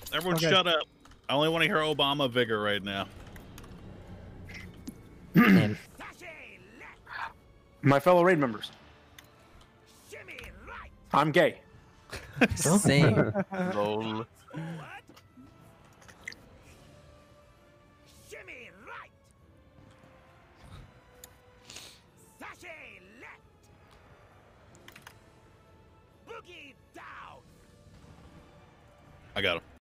Everyone Okay. shut up. I only want to hear Obama vigor right now. And My fellow raid members, I'm gay. same. Lol. I got him.